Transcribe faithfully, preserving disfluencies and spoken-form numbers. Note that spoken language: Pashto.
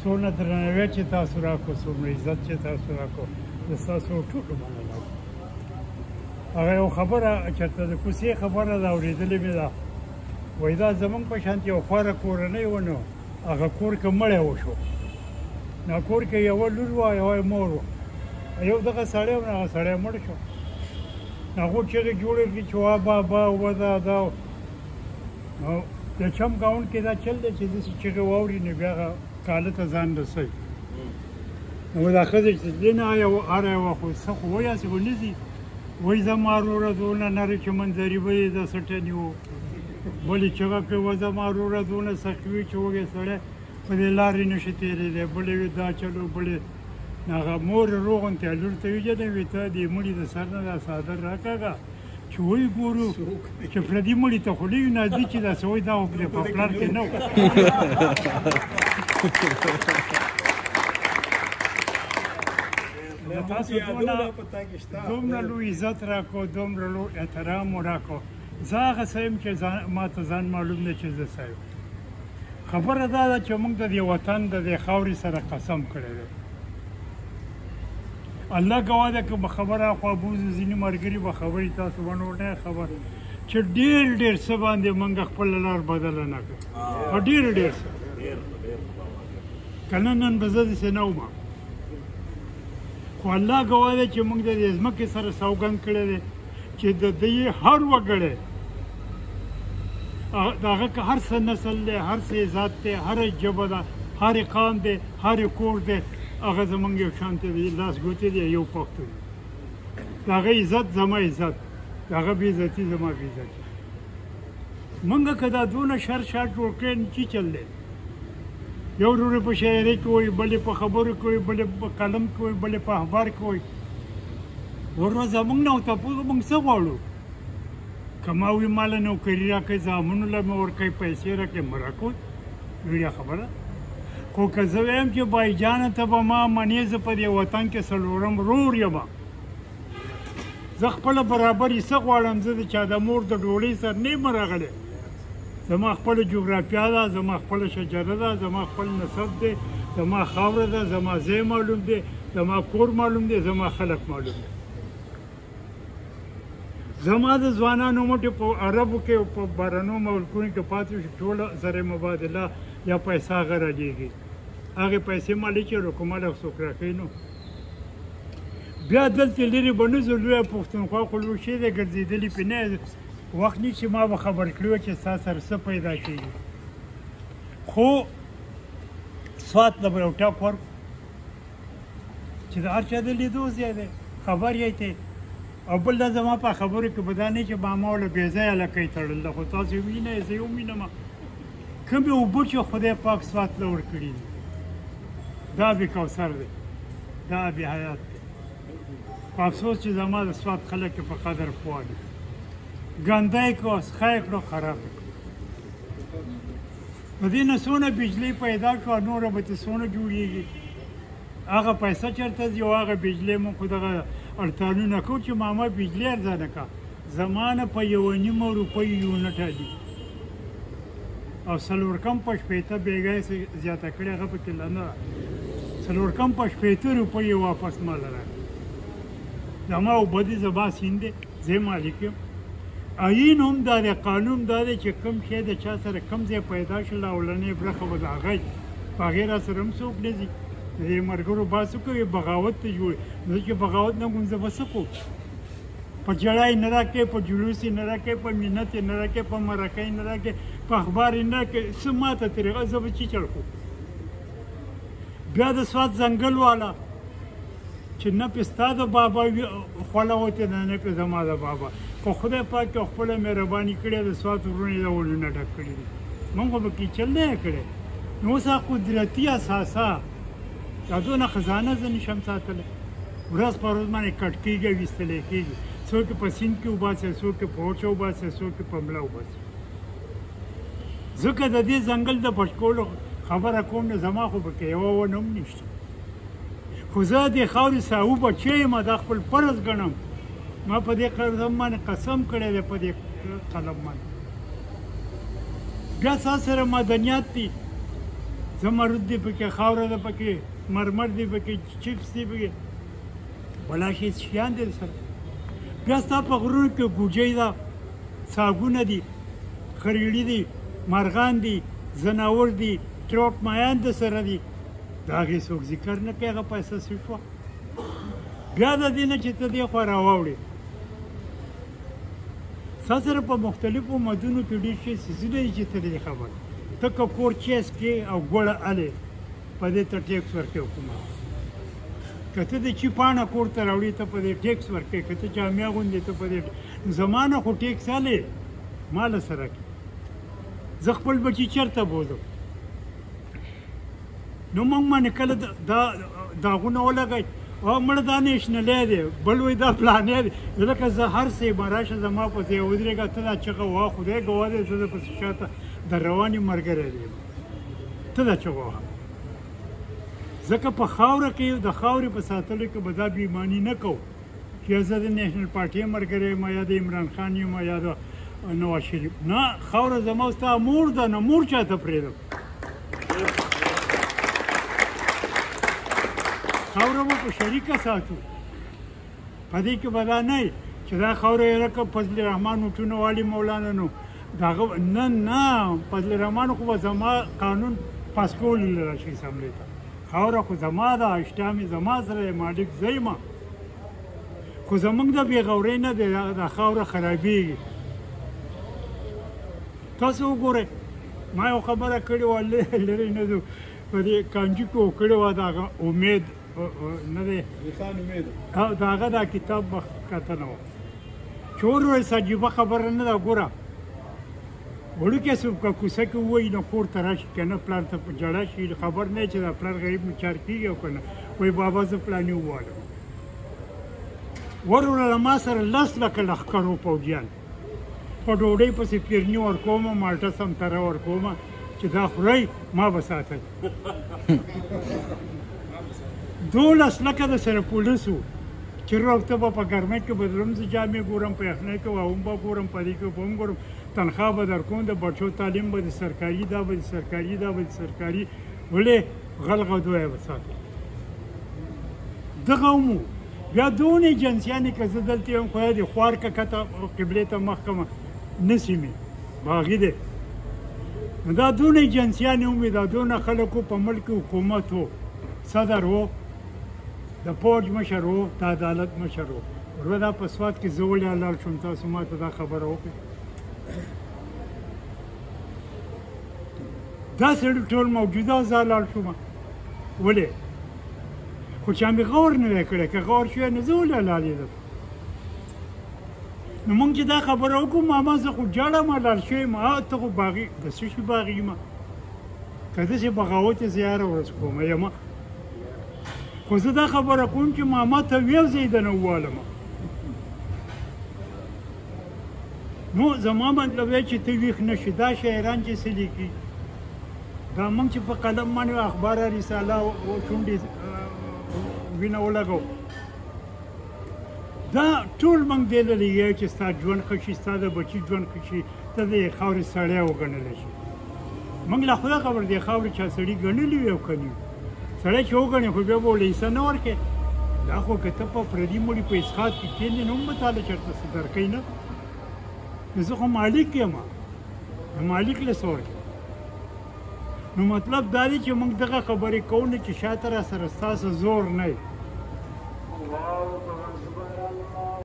څومره درناوی چې تاسو راکړو څومره عزت چې تاسو راکړو زه ستاسو ټولو مننه کوم. هغه یو خبره چېرته د کوڅې خبره ده اورېدلې مې ده وایي دا زموږ په شانتې یو خواره کورنۍ و نو هغه کور کې مړی وشو نو کور کې یوه لور وه یوه یې مور وه یو دغه سړی و نو هغه سړی مړ شو هغو چغې جوړې کړي چې وا بابا وه دا دا نو د چم ګاونډ کې دا چل دی چې داسې چغې واوري نو بیا هغه کاله ته ځان رسوي نو دا ښځې چې تللې نه هره یوه خو څه خو ویاسې خو نه ځي وایي زما وروره دونه نرې چې منظري به یې د سټنې و بلې چغه کوي وه زما وروره دونه سخت وي چې وږی سړی په دې لارې نشي تېرېدی بلې وي دا چلو بلې هغه مور روغ غوندې لور ته ویې نه وي ته دې مړي د سر نه دا څادر راکاږه چې وایي ګورو چې پردي مړي ته خو لوی نازي چې داسې وایي دا خو پرې په پلار کې نه و تاسو دومره لوی عزت راکړو دومره لوی احترام مو راکړو زه هغه څه یم چې ما ته ځان معلوم دی چې زه څه یم خبره دا ده چې موږ د دې وطن د دې خاورې سره قسم کړی دی الله ګواه ده که به خبره خوا بوځو ځینې ملګري به خبرې تاسو به نور نه خبر چې ډېر ډېر څه باندې موږ خپله لار بدله نه کړو په ډېر ډېر څه که نه نن به زه داسې نه وم خو الله ګواه دی چې موږ د دې ځمکې سره سوګند کړی دی چې د دې هر وګړی د هغه که هر څه نسل دی هر څه ذات دی هره ژبه ده هر قام دی هر کور دی هغه زموږ یو شانته دی لاس ګوتې دی یو پښتون د هغه عزت زما عزت د هغه بې عزتي زما بې عزتي موږ که دا دونه شر شر جوړ کړی نو چې چل دی یو ورور په شاعرۍ کې وایي بلې په خبرو کې وایي بلې په قلم کې وایي بلې په اخبار کې وایي ورنه زموږ نه تپوس موږ څه غواړو که ما وي ماله نوکري راکړئ زامنو له مې ورکوئ پیسې راکړئ مه راکوئ ویړیا خبره خو که زه وایم چې بایجانه ته به ما منې زه په دې وطن کې څلورم ورور یم زه خپله برابر یې څه غواړم زه د چا د مور د ډوډۍ سر نه یم راغلی زما خپله جغرافیه ده زما خپله شجره ده زما خپل نسب دی زما خاوره ده زما ځای معلوم دی زما کور معلوم دی زما خلک معلوم دی زما د ځوانانو مټې په عربو کې او په بهرنیو ملکونو کې پاتې شو ټوله زر مبادله یا پیسه هغه رالیږي هغې پیسې مالي چې حکومت څوک راکوي نو بیا دلته لرې به نه ځو لویه پښتونخوا خو لوی شی دی ګرځېدلي پې نه وخت نه چې ما به خبر کړي وه چې ستا سره څه پیدا کېږي خو سوات له به یو ټاپ ورکړو چې د هر چا د لیدو ځای دی خبر یې ته او بل دا زما په خبرو کې به دا نه چې با ما وله بې ځایه لکۍ تړل ده خو تاسو وینئ زه یې ووینم کومې اوبه چې خدای پاک سوات له ورکړي دي دا آب کوثر دی دا آب حیات دی په افسوس چې زما د سوات خلک یې په قدر پوه دي ګنده یې کړو سخه یې کړو خراب یې کړو په دې نه څونه بجلۍ پیدا شوه نوره به ترې څونه جوړېږي هغه پیسه چېرته ځي او هغه بجلۍ مو خو دغه اړتالونه کوو چې ماما بجلۍ ارزانه کړه زما نه په یوه نیمه روپۍ یونټ دي او څلور کم په شپېته بېګا یې زیاته کړې هغه پکې لا نه څلور کم په شپېته روپۍ یې واپس ماله راکړه زما اوبه دي زما سیند دی زه یې مالک یم آیین هم دا دی قانون دا دی چې کوم شی د چا سره کوم ځای پیدا شول اولنۍ برخه به د هغه په هغې را سره هم څوک نه ځي د دې ملګرو بحث وکوي بغاوت ته جوړ زه چې بغاوت نه کوم زه به څه کوم په جړا یې نه راکوې په جلوس یې نه راکوې په منت یې نه راکوې په مرکه یې نه راکوې په اخبار یې نه راکوې څه ماته طریقه زه به چې چل کوم بیا د سوات ځنګل والا چې نه پې ستا د بابا خوله وتې ده نه پې زما د بابا خو خدای پاک یې خپله مهرباني کړې د سوات ورونه یې د ولونه ډک کړي دي موږ خو به کیچل نه یې کړی نو اوس هغه قدرتي اساسه دا دونه خزانه زه نشم ساتلی ورځ په ورځ باندې کټ کېږي او ایستلی کېږي څوک یې په سیند کې وباسي څوک یې په وچه وباسي څوک یې په مله وباسي ځکه د دې ځنګل د بچ کولو خبره کوم نه زما خو پکې یوه ونه هم نشته خو زه دې خاورې ساهو بچی یم دا خپل فرض ګڼم ما په دې قلم باندې قسم کړی دی په دې قلم باندې بیا ستا سره مدنیات دي زمرد دی پکې خاوره ده پکې مرمر دی پکې چپس دی پکې بلا شي شیان دي سره بیا ستا په غرونو کې ګوجۍ ده څاګونه دي خریړي دي مرغان دي ځناور دي ټروټ مایان د سره دي د هغې څوک ذکر نه کوي هغه پیسه څه شوه بیا د دې نه چې ته دې خوا راواوړې ستا سره په مختلفو مدونو کې ډېر شي څیزونه دي چې ته دې خبر ته که کور چیس کې او ګوړه الې په دې ته ټیکس ورکوې حکومت که ته د چي پاڼه کور ته راوړې ته په دې ټیکس ورکوې که ته جامې اغوندې ته په دې زما نه خو ټیکس الې ما له سره کې زه خپل بچي چېرته بوځم نو موږ باندې کله دا داغونه ولګئ او مړه دا نیشنلی دی بل وایي دا پلانې دی لکه زه هر څه یم راشه زما پسې ودرېږه ته دا چغه وه خدای ګواه دی زه د پسې شاته د روانې ملګری دی ته دا چغه وهه ځکه په خاوره کې د خاورې په ساتلو کې به دا بېایماني نه کوو چې زه د نیشنل پارټۍ ملګری یم یا د عمران خان یم یا د نواز شریف نه خاوره زما ستا مور ده نه مور چاته پرېږدم خاوره به په شریکه ساتو په دې کې به دا نه وي چې دا خاوره یې لکه فضل رحمان وټونه والي مولانا نو د هغه نه نه فضل رحمان خو به زما قانون پاس کولو راشي اسمبلۍ ته خاوره خو زما ده اشتها مې زما سره دی مالک زه یم خو زموږ د بېغورۍ نه دی دا خاوره خرابېږي تاسو وګورئ ما یو خبره کړې وه لرې نه ځو په دې کانجي کې کړې وه د هغه امید نه دی د هغه دا کتاب به کتنه وه چې ورویل عجیبه خبره نه ده ګوره وړوکی څوک که کوڅه کې ووایي نو کور ته راشي که نه پلار ته په ژړا شي خبر نه چې دا پلار غریب مچار کېږي او که نه وایي بابا زه پلانې ووالم وروره ما سره لس لکه لښکر و پوځیان په ډوډۍ پسې پیرني ورکومه مالټه سمتره ورکومه چې دا خورئ ما به ساتئ دولس لکه د سره پولیس وو چې روغته به په ګرمۍ کې به درم زه جامې ګورم په یخنۍ کې به هم به ګورم په دې کې به هم ګورم تنخوا به در کوم د بچو تعلیم به د سرکاري دا به د سرکاري دا به د سرکاري ولې غلغه دوی به ساتئ دغه هم بیا دونې ایجنسیانې که زه دلته یم خدای دې خوار که کته قبلې ته مخ کړمه نسي مې باغي دی نو دا دونه ایجنسیانې هم وې دا دونه خلکو په ملک حکومت و صدر و د پوج مشر و د عدالت مشر و ورو دا په سوات کې زه ولې حلال شوم تاسو ما ته دا خبره وکړئ دا سړي ټول موجوده زه حلال شوم ولې خو چا مې غور نه دی کړی که غور شوی نو زه ولې حلالېدم نو موږ چې دا خبره وکړو ماما زه خو جاړم حلال شوی یم ته خو باغي د څه شي باغي یم که داسې بغاوت یې زه هره ورځ کوم یم خو زه دا خبره کوم چې ماما ته ویو زه یې دنه ووالم نو زما مطلب دی چې ته ویښ نه شي دا شاعران چې څه لیکي دا موږ چې په قلم باندې اخباره رساله شونډې وینه ولګو دا ټول موږ دې له لیږو چې ستا ژوند ښه شي ستا د بچي ژوند ښه شي ته د خاورې سړی وګڼلی شي موږ لا خدا خبر دی خاورې چا سړي ګڼلي وي او که نه وي سړی چې وګڼې خو بیا به ورله حصه نه ورکوې دا خو که ته په پردي مړي په اسخات کې کښېنې نو هم به تاله چېرته څه درکوي نه نو زه خو مالک یم نو مالک له څه ورکوې نو مطلب دا دی چې موږ دغه خبرې کوو نه چې شاته را سره ستاسو زور نه وي